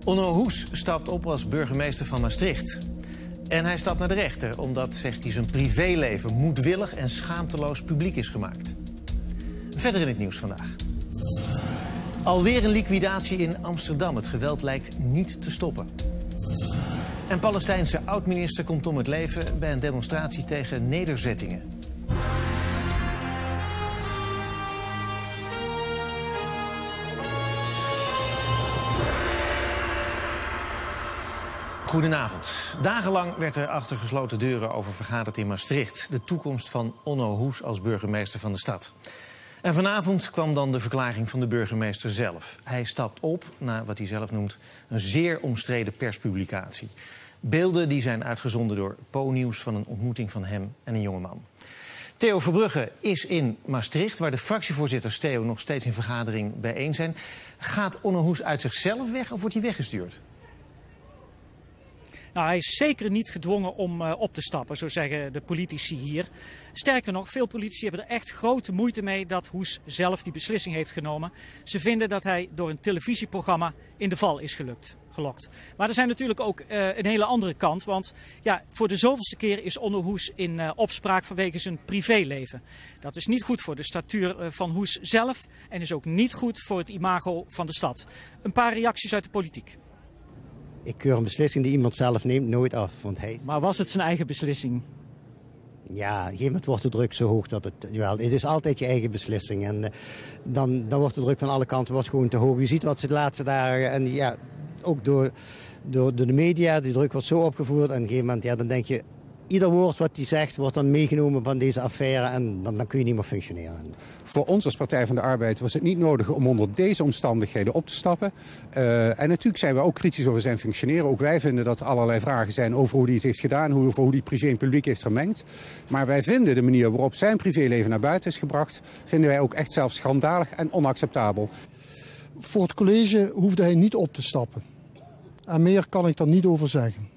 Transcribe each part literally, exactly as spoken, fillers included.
Onno Hoes stapt op als burgemeester van Maastricht. En hij stapt naar de rechter, omdat, zegt hij, zijn privéleven moedwillig en schaamteloos publiek is gemaakt. Verder in het nieuws vandaag. Alweer een liquidatie in Amsterdam. Het geweld lijkt niet te stoppen. En Palestijnse oud-minister komt om het leven bij een demonstratie tegen nederzettingen. Goedenavond. Dagenlang werd er achter gesloten deuren over vergaderd in Maastricht. De toekomst van Onno Hoes als burgemeester van de stad. En vanavond kwam dan de verklaring van de burgemeester zelf. Hij stapt op na wat hij zelf noemt een zeer omstreden perspublicatie. Beelden die zijn uitgezonden door Po-nieuws van een ontmoeting van hem en een jongeman. Theo Verbrugge is in Maastricht, waar de fractievoorzitters Theo nog steeds in vergadering bijeen zijn. Gaat Onno Hoes uit zichzelf weg of wordt hij weggestuurd? Nou, hij is zeker niet gedwongen om uh, op te stappen, zo zeggen de politici hier. Sterker nog, veel politici hebben er echt grote moeite mee dat Hoes zelf die beslissing heeft genomen. Ze vinden dat hij door een televisieprogramma in de val is gelukt, gelokt. Maar er zijn natuurlijk ook uh, een hele andere kant, want ja, voor de zoveelste keer is Onno Hoes in uh, opspraak vanwege zijn privéleven. Dat is niet goed voor de statuur uh, van Hoes zelf en is ook niet goed voor het imago van de stad. Een paar reacties uit de politiek. Ik keur een beslissing die iemand zelf neemt nooit af. Want hij... Maar was het zijn eigen beslissing? Ja, op een gegeven moment wordt de druk zo hoog dat het... Jawel, het is altijd je eigen beslissing. En uh, dan, dan wordt de druk van alle kanten wordt gewoon te hoog. Je ziet wat ze de laatste dagen... En ja, ook door, door, door de media, die druk wordt zo opgevoerd. En op een gegeven moment, ja, dan denk je... Ieder woord wat hij zegt wordt dan meegenomen van deze affaire en dan, dan kun je niet meer functioneren. Voor ons als Partij van de Arbeid was het niet nodig om onder deze omstandigheden op te stappen. Uh, en natuurlijk zijn we ook kritisch over zijn functioneren. Ook wij vinden dat er allerlei vragen zijn over hoe hij het heeft gedaan, hoe, over hoe hij privé en publiek heeft vermengd. Maar wij vinden de manier waarop zijn privéleven naar buiten is gebracht, vinden wij ook echt zelfs schandalig en onacceptabel. Voor het college hoefde hij niet op te stappen. En meer kan ik daar niet over zeggen.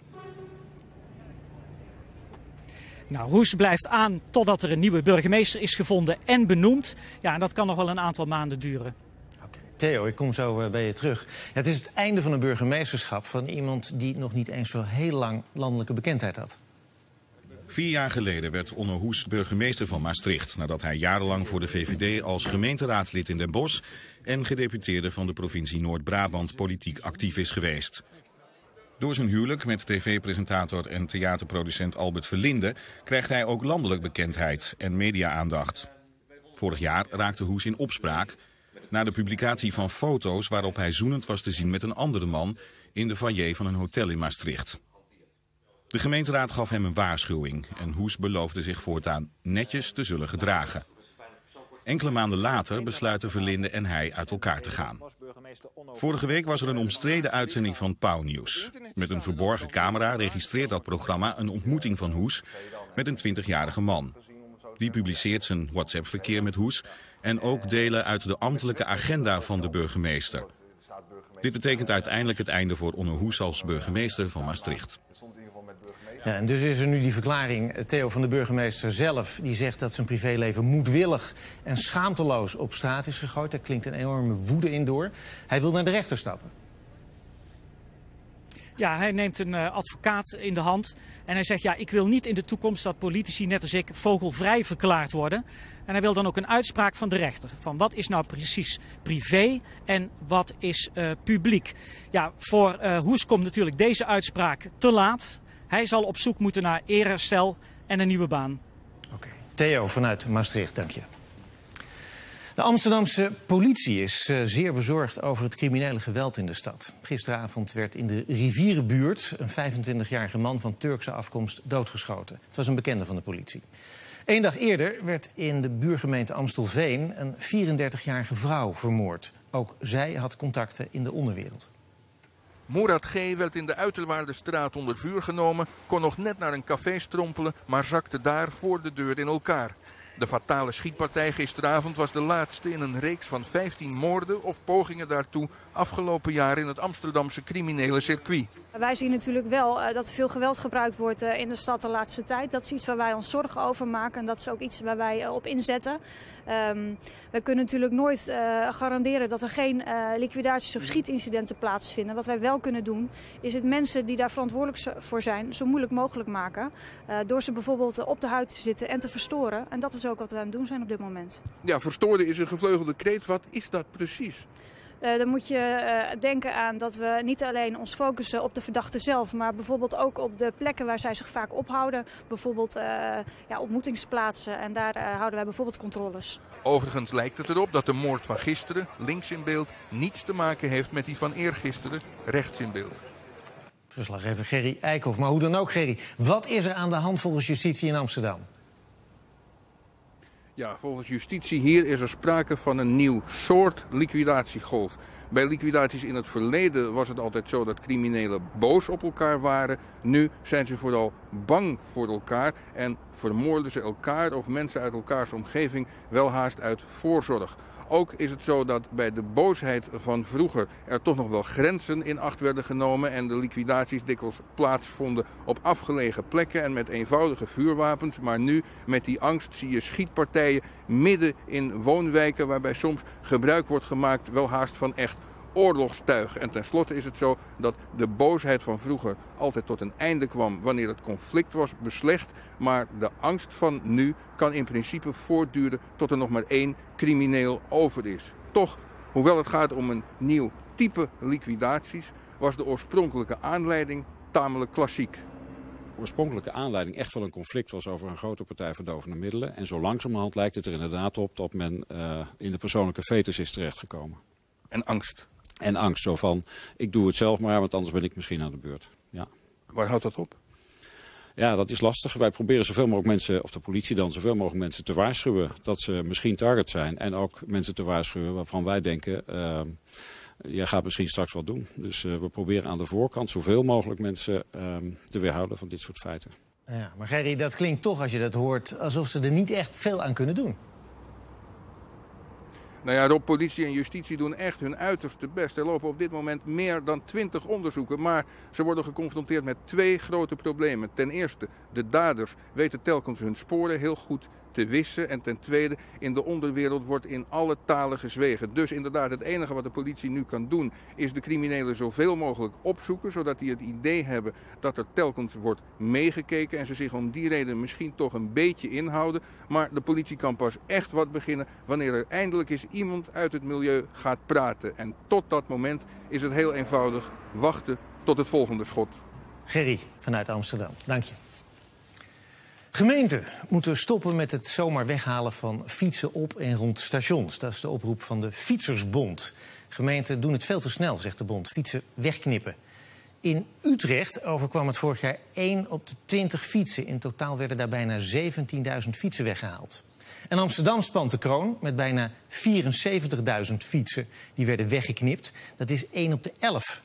Nou, Hoes blijft aan totdat er een nieuwe burgemeester is gevonden en benoemd. Ja, en dat kan nog wel een aantal maanden duren. Okay. Theo, ik kom zo bij je terug. Ja, het is het einde van een burgemeesterschap van iemand die nog niet eens zo heel lang landelijke bekendheid had. Vier jaar geleden werd Onno Hoes burgemeester van Maastricht, nadat hij jarenlang voor de V V D als gemeenteraadslid in Den Bosch en gedeputeerde van de provincie Noord-Brabant politiek actief is geweest. Door zijn huwelijk met tv-presentator en theaterproducent Albert Verlinde krijgt hij ook landelijk bekendheid en media-aandacht. Vorig jaar raakte Hoes in opspraak na de publicatie van foto's waarop hij zoenend was te zien met een andere man in de foyer van een hotel in Maastricht. De gemeenteraad gaf hem een waarschuwing en Hoes beloofde zich voortaan netjes te zullen gedragen. Enkele maanden later besluiten Verlinde en hij uit elkaar te gaan. Vorige week was er een omstreden uitzending van Po-nieuws. Met een verborgen camera registreert dat programma een ontmoeting van Hoes met een twintigjarige man. Die publiceert zijn WhatsApp-verkeer met Hoes en ook delen uit de ambtelijke agenda van de burgemeester. Dit betekent uiteindelijk het einde voor Onno Hoes als burgemeester van Maastricht. Ja, en dus is er nu die verklaring, Theo, van de burgemeester zelf. Die zegt dat zijn privéleven moedwillig en schaamteloos op straat is gegooid. Daar klinkt een enorme woede in door. Hij wil naar de rechter stappen. Ja, hij neemt een uh, advocaat in de hand. En hij zegt, ja, ik wil niet in de toekomst dat politici net als ik vogelvrij verklaard worden. En hij wil dan ook een uitspraak van de rechter. Van wat is nou precies privé en wat is uh, publiek. Ja, voor uh, Hoes komt natuurlijk deze uitspraak te laat. Hij zal op zoek moeten naar eerherstel en een nieuwe baan. Oké. Okay. Theo vanuit Maastricht, dank je. De Amsterdamse politie is uh, zeer bezorgd over het criminele geweld in de stad. Gisteravond werd in de Rivierenbuurt een vijfentwintigjarige man van Turkse afkomst doodgeschoten. Het was een bekende van de politie. Eén dag eerder werd in de buurgemeente Amstelveen een vierendertigjarige vrouw vermoord. Ook zij had contacten in de onderwereld. Murat G. werd in de Uiterwaarderstraat onder vuur genomen, kon nog net naar een café strompelen, maar zakte daar voor de deur in elkaar. De fatale schietpartij gisteravond was de laatste in een reeks van vijftien moorden of pogingen daartoe afgelopen jaar in het Amsterdamse criminele circuit. Wij zien natuurlijk wel uh, dat er veel geweld gebruikt wordt uh, in de stad de laatste tijd. Dat is iets waar wij ons zorgen over maken en dat is ook iets waar wij uh, op inzetten. Um, we kunnen natuurlijk nooit uh, garanderen dat er geen uh, liquidaties of schietincidenten plaatsvinden. Wat wij wel kunnen doen is het mensen die daar verantwoordelijk voor zijn zo moeilijk mogelijk maken. Uh, door ze bijvoorbeeld op de huid te zitten en te verstoren. En dat is ook wat we aan het doen zijn op dit moment. Ja, verstoren is een gevleugelde kreet. Wat is dat precies? Uh, dan moet je uh, denken aan dat we niet alleen ons focussen op de verdachte zelf, maar bijvoorbeeld ook op de plekken waar zij zich vaak ophouden. Bijvoorbeeld uh, ja, ontmoetingsplaatsen en daar uh, houden wij bijvoorbeeld controles. Overigens lijkt het erop dat de moord van gisteren, links in beeld, niets te maken heeft met die van eergisteren, rechts in beeld. Verslaggever Gerry Eikhoff. Maar hoe dan ook, Gerry, wat is er aan de hand volgens justitie in Amsterdam? Ja, volgens justitie hier is er sprake van een nieuw soort liquidatiegolf. Bij liquidaties in het verleden was het altijd zo dat criminelen boos op elkaar waren. Nu zijn ze vooral bang voor elkaar en vermoorden ze elkaar of mensen uit elkaars omgeving wel haast uit voorzorg. Ook is het zo dat bij de boosheid van vroeger er toch nog wel grenzen in acht werden genomen en de liquidaties dikwijls plaatsvonden op afgelegen plekken en met eenvoudige vuurwapens. Maar nu met die angst zie je schietpartijen midden in woonwijken waarbij soms gebruik wordt gemaakt wel haast van echt oorlogstuig. En tenslotte is het zo dat de boosheid van vroeger altijd tot een einde kwam wanneer het conflict was beslecht. Maar de angst van nu kan in principe voortduren tot er nog maar één crimineel over is. Toch, hoewel het gaat om een nieuw type liquidaties, was de oorspronkelijke aanleiding tamelijk klassiek. De oorspronkelijke aanleiding echt wel een conflict was over een grote partij verdovende middelen. En zo langzamerhand lijkt het er inderdaad op dat men uh, in de persoonlijke fetus is terechtgekomen. En angst. En angst, zo van, ik doe het zelf maar, want anders ben ik misschien aan de beurt. Ja. Waar houdt dat op? Ja, dat is lastig. Wij proberen zoveel mogelijk mensen, of de politie dan, zoveel mogelijk mensen te waarschuwen dat ze misschien target zijn. En ook mensen te waarschuwen waarvan wij denken, uh, jij gaat misschien straks wat doen. Dus uh, we proberen aan de voorkant zoveel mogelijk mensen uh, te weerhouden van dit soort feiten. Ja, maar Gerry, dat klinkt toch, als je dat hoort, alsof ze er niet echt veel aan kunnen doen. Nou ja, Rob, politie en justitie doen echt hun uiterste best. Er lopen op dit moment meer dan twintig onderzoeken. Maar ze worden geconfronteerd met twee grote problemen. Ten eerste, de daders weten telkens hun sporen heel goed te wissen. En ten tweede, in de onderwereld wordt in alle talen gezwegen. Dus inderdaad, het enige wat de politie nu kan doen is de criminelen zoveel mogelijk opzoeken. Zodat die het idee hebben dat er telkens wordt meegekeken. En ze zich om die reden misschien toch een beetje inhouden. Maar de politie kan pas echt wat beginnen wanneer er eindelijk eens iemand uit het milieu gaat praten. En tot dat moment is het heel eenvoudig wachten tot het volgende schot. Gerry vanuit Amsterdam, dank je. Gemeenten moeten stoppen met het zomaar weghalen van fietsen op en rond stations. Dat is de oproep van de Fietsersbond. Gemeenten doen het veel te snel, zegt de bond. Fietsen wegknippen. In Utrecht overkwam het vorig jaar één op de twintig fietsen. In totaal werden daar bijna zeventienduizend fietsen weggehaald. En Amsterdam spant de kroon met bijna vierenzeventigduizend fietsen. Die werden weggeknipt. Dat is één op de elf.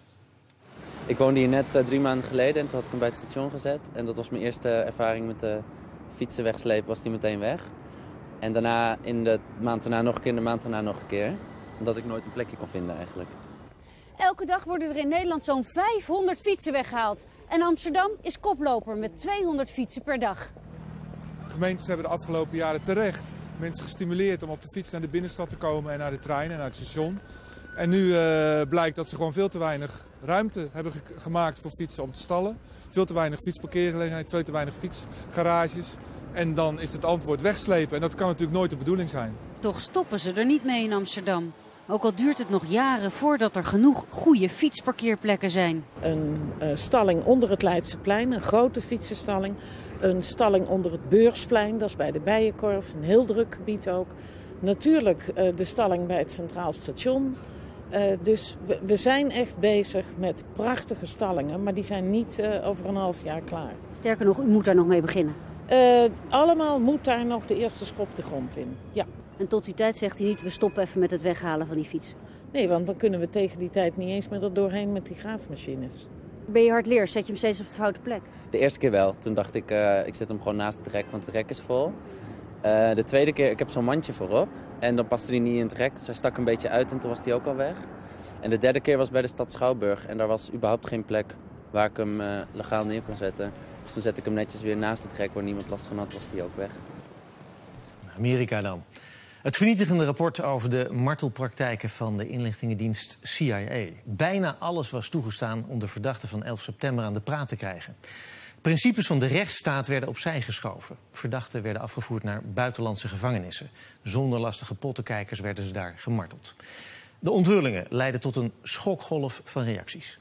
Ik woonde hier net uh, drie maanden geleden en toen had ik hem bij het station gezet. En dat was mijn eerste ervaring met de fietsen wegslepen, was die meteen weg. En daarna, in de maand daarna nog een keer, in de maand daarna nog een keer. Omdat ik nooit een plekje kon vinden eigenlijk. Elke dag worden er in Nederland zo'n vijfhonderd fietsen weggehaald. En Amsterdam is koploper met tweehonderd fietsen per dag. Gemeentes hebben de afgelopen jaren terecht mensen gestimuleerd om op de fiets naar de binnenstad te komen en naar de trein en naar het station. En nu uh, blijkt dat ze gewoon veel te weinig ruimte hebben ge gemaakt voor fietsen om te stallen. Veel te weinig fietsparkeergelegenheid, veel te weinig fietsgarages. En dan is het antwoord wegslepen en dat kan natuurlijk nooit de bedoeling zijn. Toch stoppen ze er niet mee in Amsterdam. Ook al duurt het nog jaren voordat er genoeg goede fietsparkeerplekken zijn. Een uh, stalling onder het Leidseplein, een grote fietsenstalling. Een stalling onder het Beursplein, dat is bij de Bijenkorf, een heel druk gebied ook. Natuurlijk uh, de stalling bij het Centraal Station. Uh, dus we, we zijn echt bezig met prachtige stallingen, maar die zijn niet uh, over een half jaar klaar. Sterker nog, u moet daar nog mee beginnen. Uh, allemaal moet daar nog de eerste schop de grond in, ja. En tot die tijd zegt hij niet, we stoppen even met het weghalen van die fiets. Nee, want dan kunnen we tegen die tijd niet eens meer er doorheen met die graafmachines. Ben je hardleer? Zet je hem steeds op de foute plek? De eerste keer wel. Toen dacht ik, uh, ik zet hem gewoon naast het rek, want het rek is vol. Uh, de tweede keer, ik heb zo'n mandje voorop en dan paste die niet in het rek. Dus hij stak een beetje uit en toen was die ook al weg. En de derde keer was bij de stad Schouwburg en daar was überhaupt geen plek waar ik hem uh, legaal neer kon zetten. Dus toen zette ik hem netjes weer naast het rek waar niemand last van had, was die ook weg. Amerika dan. Het vernietigende rapport over de martelpraktijken van de inlichtingendienst C I A. Bijna alles was toegestaan om de verdachten van elf september aan de praat te krijgen. Principes van de rechtsstaat werden opzij geschoven. Verdachten werden afgevoerd naar buitenlandse gevangenissen. Zonder lastige pottenkijkers werden ze daar gemarteld. De onthullingen leidden tot een schokgolf van reacties.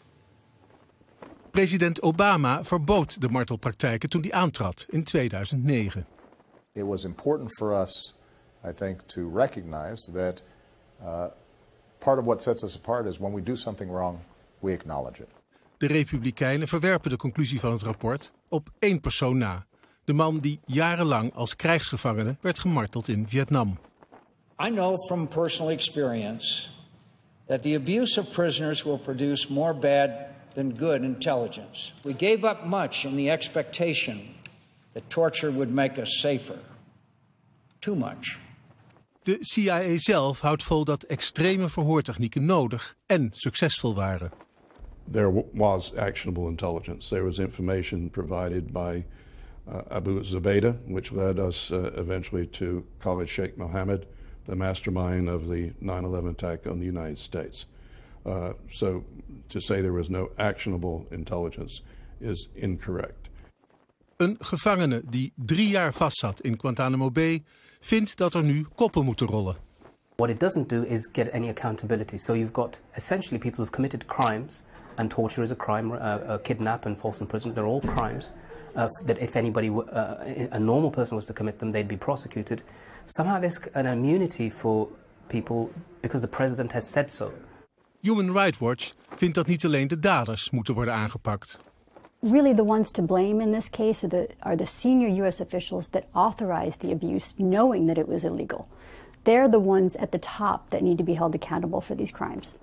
President Obama verbood de martelpraktijken toen hij aantrad in tweeduizend negen. It was important for us, I think, to recognize that uh, part of what sets us apart is when we do something wrong, we acknowledge it. De Republikeinen verwerpen de conclusie van het rapport op één persoon na. De man die jarenlang als krijgsgevangene werd gemarteld in Vietnam. I know from personal experience that the abuse of prisoners will produce more bad than good intelligence. We gave up much in the expectation that torture would make us safer. Too much. De C I A zelf houdt vol dat extreme verhoortechnieken nodig en succesvol waren. There was actionable intelligence. There was information provided by uh, Abu Zubaydah, which led us uh, eventually to Khalid Sheikh Mohammed, the mastermind of the nine eleven attack on the United States. Uh, so to say there was no actionable intelligence is incorrect. Een gevangene die drie jaar vastzat in Guantanamo Bay vindt dat er nu koppen moeten rollen. What it doesn't do is get any accountability. So you've got essentially people who've committed crimes, and torture is a crime, uh, uh, kidnap and false imprisonment, they're all crimes. Uh, that if anybody, uh, a normal person was to commit them, they'd be prosecuted. Somehow there's an immunity for people because the president has said so. Human Rights Watch vindt dat niet alleen de daders moeten worden aangepakt. Really the ones to blame in this case are the, are the senior U S officials that authorized the abuse, knowing that it was illegal. They're the ones at the top that need to be held accountable for these crimes.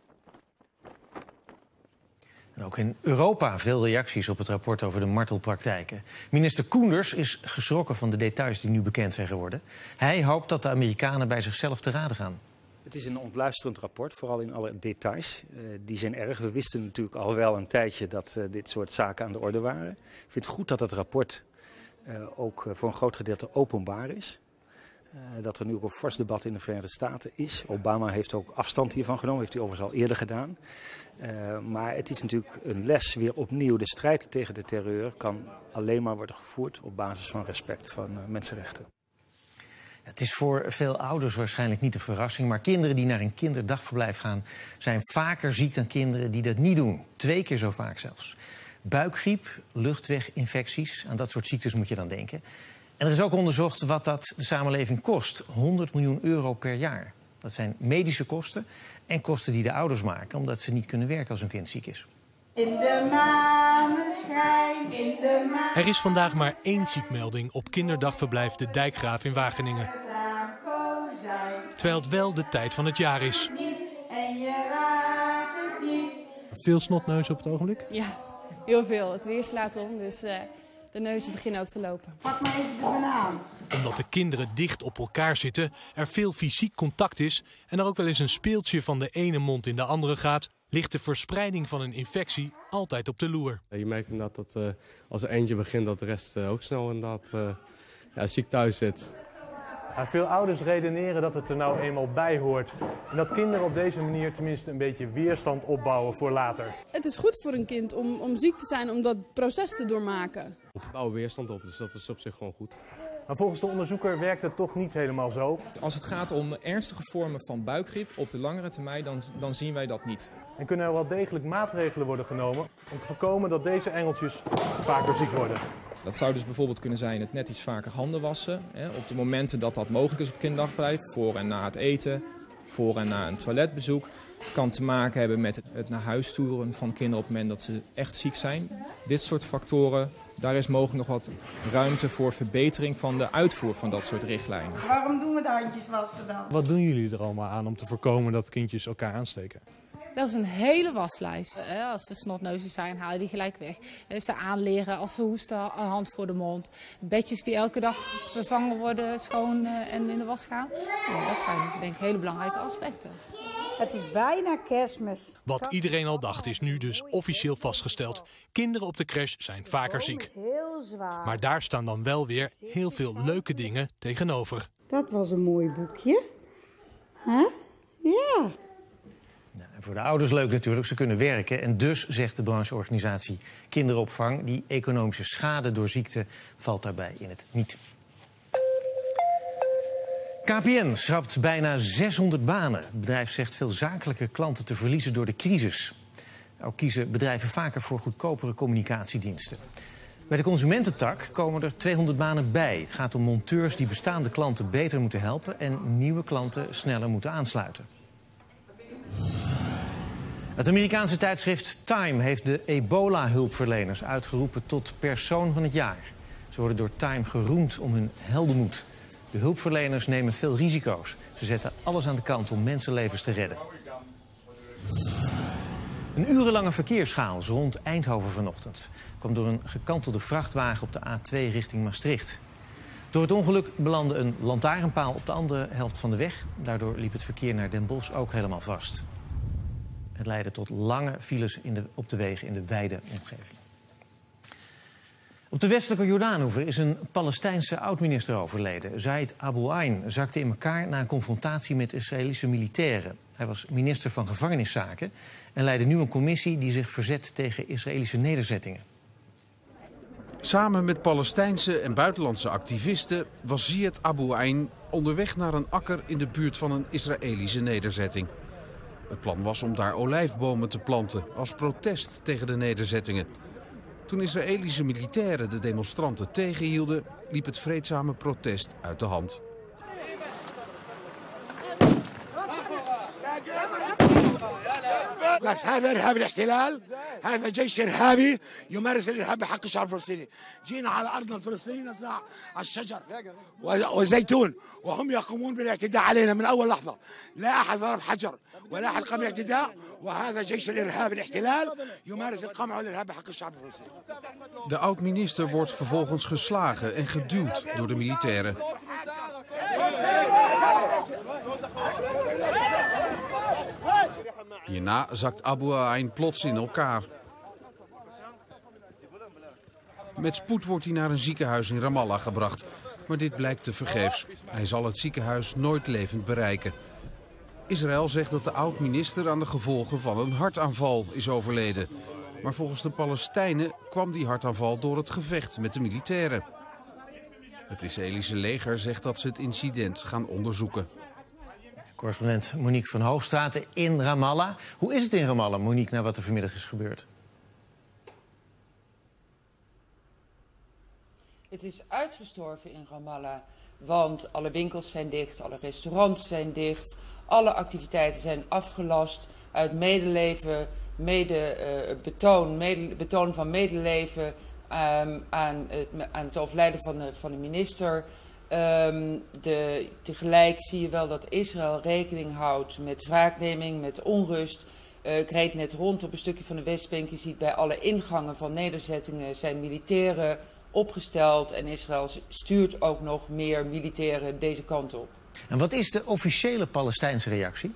En ook in Europa veel reacties op het rapport over de martelpraktijken. Minister Koenders is geschrokken van de details die nu bekend zijn geworden. Hij hoopt dat de Amerikanen bij zichzelf te raden gaan. Het is een ontluisterend rapport, vooral in alle details. Uh, die zijn erg. We wisten natuurlijk al wel een tijdje dat uh, dit soort zaken aan de orde waren. Ik vind het goed dat het rapport uh, ook uh, voor een groot gedeelte openbaar is. Uh, dat er nu ook een fors debat in de Verenigde Staten is. Obama heeft ook afstand hiervan genomen, heeft hij overigens al eerder gedaan. Uh, maar het is natuurlijk een les weer opnieuw. De strijd tegen de terreur kan alleen maar worden gevoerd op basis van respect van uh, mensenrechten. Het is voor veel ouders waarschijnlijk niet een verrassing, maar kinderen die naar een kinderdagverblijf gaan zijn vaker ziek dan kinderen die dat niet doen. Twee keer zo vaak zelfs. Buikgriep, luchtweginfecties, aan dat soort ziektes moet je dan denken. En er is ook onderzocht wat dat de samenleving kost. honderd miljoen euro per jaar. Dat zijn medische kosten en kosten die de ouders maken omdat ze niet kunnen werken als hun kind ziek is. In de maneschijn, in de maan. Er is vandaag maar één ziekmelding op kinderdagverblijf De Dijkgraaf in Wageningen. Terwijl het wel de tijd van het jaar is. En je raakt het niet. Veel snotneus op het ogenblik? Ja, heel veel. Het weer slaat om, dus uh, de neuzen beginnen ook te lopen. Pak maar even de banaan. Omdat de kinderen dicht op elkaar zitten, er veel fysiek contact is en er ook wel eens een speeltje van de ene mond in de andere gaat, ligt de verspreiding van een infectie altijd op de loer. Je merkt inderdaad dat uh, als er eentje begint dat de rest uh, ook snel inderdaad uh, ja, ziek thuis zit. Ja, veel ouders redeneren dat het er nou eenmaal bij hoort. En dat kinderen op deze manier tenminste een beetje weerstand opbouwen voor later. Het is goed voor een kind om, om ziek te zijn, om dat proces te doormaken. We bouwen weerstand op, dus dat is op zich gewoon goed. Maar volgens de onderzoeker werkt het toch niet helemaal zo. Als het gaat om ernstige vormen van buikgriep op de langere termijn, dan, dan zien wij dat niet. En kunnen er wel degelijk maatregelen worden genomen om te voorkomen dat deze engeltjes vaker ziek worden. Dat zou dus bijvoorbeeld kunnen zijn het net iets vaker handen wassen. Hè, op de momenten dat dat mogelijk is op kinderdagverblijf, voor en na het eten, voor en na een toiletbezoek. Het kan te maken hebben met het naar huis sturen van kinderen op het moment dat ze echt ziek zijn. Dit soort factoren, daar is mogelijk nog wat ruimte voor verbetering van de uitvoer van dat soort richtlijnen. Waarom doen we de handjes wassen dan? Wat doen jullie er allemaal aan om te voorkomen dat kindjes elkaar aansteken? Dat is een hele waslijst. Uh, als er snotneuzen zijn, haal je die gelijk weg. Uh, ze aanleren als ze hoesten, een hand voor de mond. Bedjes die elke dag vervangen worden, schoon uh, en in de was gaan. Uh, dat zijn denk ik hele belangrijke aspecten. Het is bijna Kerstmis. Wat iedereen al dacht is nu dus officieel vastgesteld. Kinderen op de crash zijn vaker ziek. Heel zwaar. Maar daar staan dan wel weer heel veel leuke dingen tegenover. Dat was een mooi boekje. Huh? Ja. Nou, en voor de ouders leuk natuurlijk, ze kunnen werken. En dus, zegt de brancheorganisatie Kinderopvang, die economische schade door ziekte valt daarbij in het niet. K P N schrapt bijna zeshonderd banen. Het bedrijf zegt veel zakelijke klanten te verliezen door de crisis. Ook kiezen bedrijven vaker voor goedkopere communicatiediensten. Bij de consumententak komen er tweehonderd banen bij. Het gaat om monteurs die bestaande klanten beter moeten helpen en nieuwe klanten sneller moeten aansluiten. Het Amerikaanse tijdschrift Time heeft de ebola-hulpverleners uitgeroepen tot persoon van het jaar. Ze worden door Time geroemd om hun heldenmoed. De hulpverleners nemen veel risico's. Ze zetten alles aan de kant om mensenlevens te redden. Een urenlange verkeerschaos rond Eindhoven vanochtend kwam door een gekantelde vrachtwagen op de A twee richting Maastricht. Door het ongeluk belandde een lantaarnpaal op de andere helft van de weg. Daardoor liep het verkeer naar Den Bosch ook helemaal vast. Het leidde tot lange files in de, op de wegen in de wijde omgeving. Op de westelijke Jordaanoever is een Palestijnse oud-minister overleden. Zaid Abu Ain zakte in elkaar na een confrontatie met Israëlische militairen. Hij was minister van Gevangeniszaken en leidde nu een commissie die zich verzet tegen Israëlische nederzettingen. Samen met Palestijnse en buitenlandse activisten was Ziad Abu Ain onderweg naar een akker in de buurt van een Israëlische nederzetting. Het plan was om daar olijfbomen te planten als protest tegen de nederzettingen. Toen Israëlische militairen de demonstranten tegenhielden, liep het vreedzame protest uit de hand. هذا إرهاب الاحتلال هذا جيش إرهابي يمارس الإرهاب بحق الشعب الفلسطيني جينا على أرضنا الفلسطينية نزرع الشجر والزيتون وهم يقومون بالاعتداء علينا من أول لحظة لا أحد ضرب حجر ولا أحد قام بالاعتداء وهذا جيش الإرهاب الاحتلال يمارس القمع والإرهاب بحق الشعب الفلسطيني. De oud-minister wordt vervolgens geslagen en geduwd door de militairen. Hierna zakt Abu Ain plots in elkaar. Met spoed wordt hij naar een ziekenhuis in Ramallah gebracht. Maar dit blijkt tevergeefs. Hij zal het ziekenhuis nooit levend bereiken. Israël zegt dat de oud-minister aan de gevolgen van een hartaanval is overleden. Maar volgens de Palestijnen kwam die hartaanval door het gevecht met de militairen. Het Israëlische leger zegt dat ze het incident gaan onderzoeken. Correspondent Monique van Hoogstraten in Ramallah. Hoe is het in Ramallah, Monique, na wat er vanmiddag is gebeurd? Het is uitgestorven in Ramallah, want alle winkels zijn dicht, alle restaurants zijn dicht, alle activiteiten zijn afgelast uit medeleven, mede, uh, betoon, mede, betoon van medeleven um, aan, het, aan het overlijden van de, van de minister. Um, de, tegelijk zie je wel dat Israël rekening houdt met wraakneming, met onrust. Uh, ik reed net rond op een stukje van de Westbank. Je ziet bij alle ingangen van nederzettingen zijn militairen opgesteld. En Israël stuurt ook nog meer militairen deze kant op. En wat is de officiële Palestijnse reactie?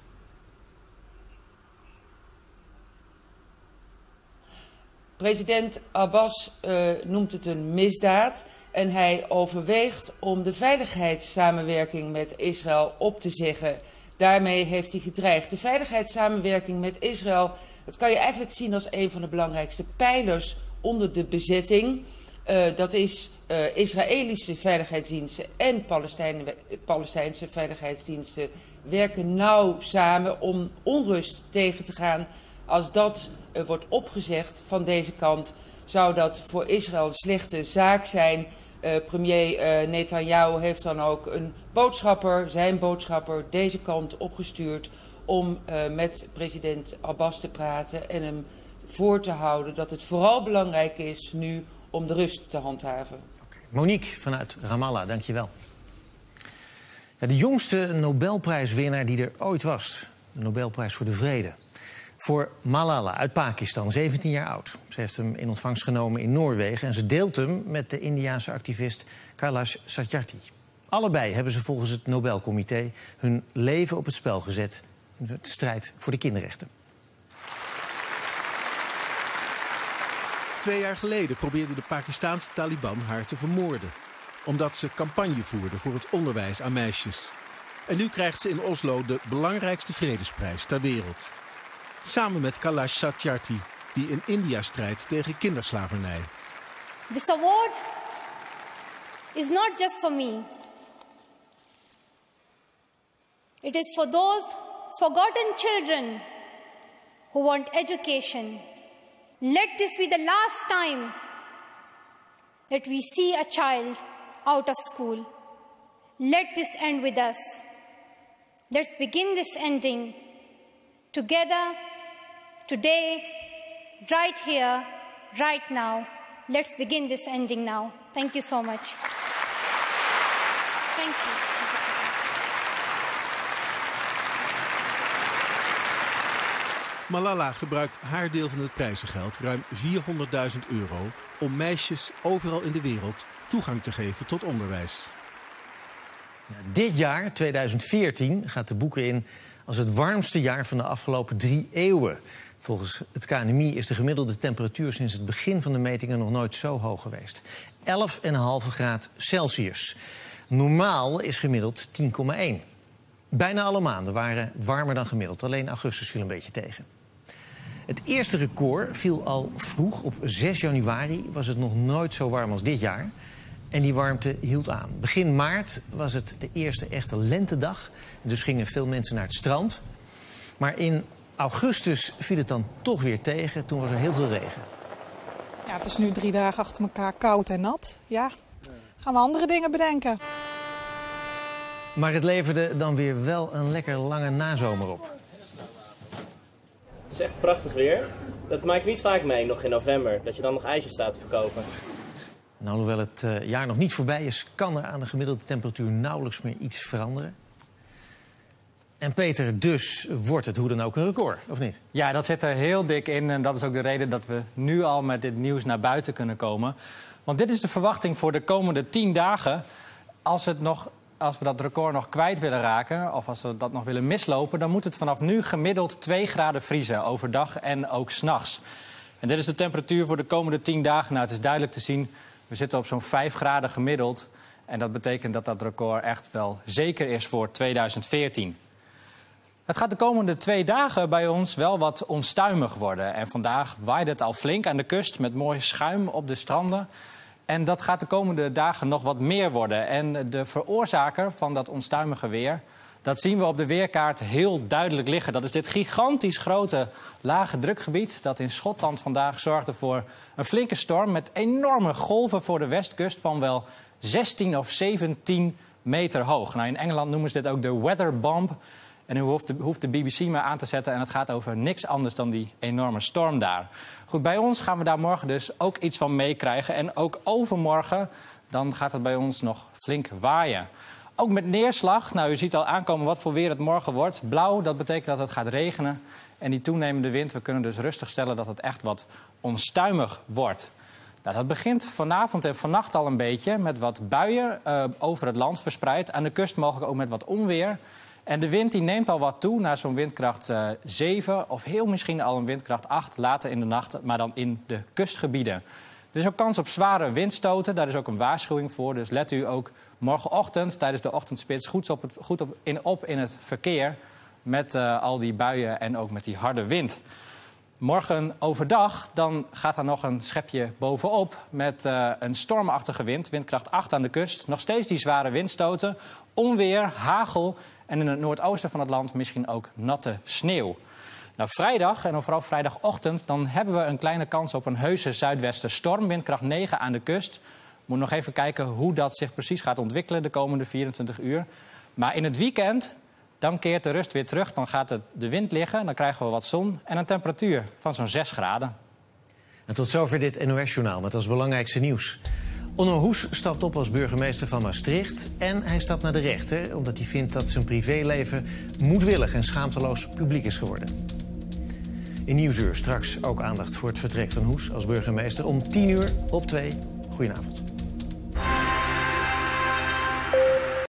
President Abbas uh, noemt het een misdaad. En hij overweegt om de veiligheidssamenwerking met Israël op te zeggen. Daarmee heeft hij gedreigd. De veiligheidssamenwerking met Israël, dat kan je eigenlijk zien als een van de belangrijkste pijlers onder de bezetting. Uh, dat is uh, Israëlische veiligheidsdiensten en Palestijnse veiligheidsdiensten werken nauw samen om onrust tegen te gaan. Als dat uh, wordt opgezegd van deze kant, zou dat voor Israël een slechte zaak zijn. Uh, premier uh, Netanyahu heeft dan ook een boodschapper, zijn boodschapper, deze kant opgestuurd om uh, met president Abbas te praten en hem voor te houden dat het vooral belangrijk is nu om de rust te handhaven. Okay. Monique vanuit Ramallah, dankjewel. Ja, de jongste Nobelprijswinnaar die er ooit was. De Nobelprijs voor de Vrede. Voor Malala uit Pakistan, zeventien jaar oud. Ze heeft hem in ontvangst genomen in Noorwegen en ze deelt hem met de Indiase activist Kailash Satyarthi. Allebei hebben ze volgens het Nobelcomité hun leven op het spel gezet in de strijd voor de kinderrechten. Twee jaar geleden probeerde de Pakistaanse Taliban haar te vermoorden, omdat ze campagne voerde voor het onderwijs aan meisjes. En nu krijgt ze in Oslo de belangrijkste vredesprijs ter wereld. Samen met Kailash Satyarthi, die in India strijdt tegen kinderslavernij. This award is not just for me. It is for those forgotten children who want education. Let this be the last time that we see a child out of school. Let this end with us. Let's begin this ending together, today, right here, right now. Let's begin this ending now. Thank you so much. Thank you. Malala gebruikt haar deel van het prijzengeld, ruim vierhonderdduizend euro, om meisjes overal in de wereld toegang te geven tot onderwijs. Dit jaar, tweeduizend veertien, gaat de boeken in als het warmste jaar van de afgelopen drie eeuwen. Volgens het K N M I is de gemiddelde temperatuur sinds het begin van de metingen nog nooit zo hoog geweest. elf komma vijf graad Celsius. Normaal is gemiddeld tien komma één. Bijna alle maanden waren warmer dan gemiddeld. Alleen augustus viel een beetje tegen. Het eerste record viel al vroeg. Op zes januari was het nog nooit zo warm als dit jaar. En die warmte hield aan. Begin maart was het de eerste echte lentedag. Dus gingen veel mensen naar het strand. Maar in augustus viel het dan toch weer tegen. Toen was er heel veel regen. Ja, het is nu drie dagen achter elkaar koud en nat. Ja, gaan we andere dingen bedenken. Maar het leverde dan weer wel een lekker lange nazomer op. Het is echt prachtig weer. Dat maak ik niet vaak mee, nog in november. Dat je dan nog ijsjes staat te verkopen. Nou, hoewel het uh, jaar nog niet voorbij is, kan er aan de gemiddelde temperatuur nauwelijks meer iets veranderen. En Peter, dus wordt het hoe dan ook een record, of niet? Ja, dat zit er heel dik in en dat is ook de reden dat we nu al met dit nieuws naar buiten kunnen komen. Want dit is de verwachting voor de komende tien dagen. Als, het nog, als we dat record nog kwijt willen raken, of als we dat nog willen mislopen, dan moet het vanaf nu gemiddeld twee graden vriezen, overdag en ook 's nachts. En dit is de temperatuur voor de komende tien dagen. Nou, het is duidelijk te zien, we zitten op zo'n vijf graden gemiddeld. En dat betekent dat dat record echt wel zeker is voor tweeduizend veertien. Het gaat de komende twee dagen bij ons wel wat onstuimig worden. En vandaag waaide het al flink aan de kust met mooi schuim op de stranden. En dat gaat de komende dagen nog wat meer worden. En de veroorzaker van dat onstuimige weer, dat zien we op de weerkaart heel duidelijk liggen. Dat is dit gigantisch grote lage drukgebied dat in Schotland vandaag zorgde voor een flinke storm met enorme golven voor de westkust van wel zestien of zeventien meter hoog. Nou, in Engeland noemen ze dit ook de weather bomb. En u hoeft de, hoeft de B B C maar aan te zetten en het gaat over niks anders dan die enorme storm daar. Goed, bij ons gaan we daar morgen dus ook iets van meekrijgen. En ook overmorgen, dan gaat het bij ons nog flink waaien. Ook met neerslag. Nou, u ziet al aankomen wat voor weer het morgen wordt. Blauw, dat betekent dat het gaat regenen. En die toenemende wind, we kunnen dus rustig stellen dat het echt wat onstuimig wordt. Nou, dat begint vanavond en vannacht al een beetje met wat buien uh, over het land verspreid. Aan de kust mogelijk ook met wat onweer. En de wind die neemt al wat toe naar zo'n windkracht uh, zeven of heel misschien al een windkracht acht later in de nacht, maar dan in de kustgebieden. Er is ook kans op zware windstoten, daar is ook een waarschuwing voor. Dus let u ook morgenochtend tijdens de ochtendspits goed op, het, goed op, in, op in het verkeer met uh, al die buien en ook met die harde wind. Morgen overdag dan gaat er nog een schepje bovenop met uh, een stormachtige wind, windkracht acht aan de kust. Nog steeds die zware windstoten, onweer, hagel en in het noordoosten van het land misschien ook natte sneeuw. Nou, vrijdag en vooral vrijdagochtend dan hebben we een kleine kans op een heuse zuidwestenstorm, windkracht negen aan de kust. Moet nog even kijken hoe dat zich precies gaat ontwikkelen de komende vierentwintig uur. Maar in het weekend, dan keert de rust weer terug. Dan gaat het de wind liggen, dan krijgen we wat zon en een temperatuur van zo'n zes graden. En tot zover dit N O S-journaal met als belangrijkste nieuws. Onno Hoes stapt op als burgemeester van Maastricht en hij stapt naar de rechter omdat hij vindt dat zijn privéleven moedwillig en schaamteloos publiek is geworden. In Nieuwsuur straks ook aandacht voor het vertrek van Hoes als burgemeester om tien uur op twee. Goedenavond.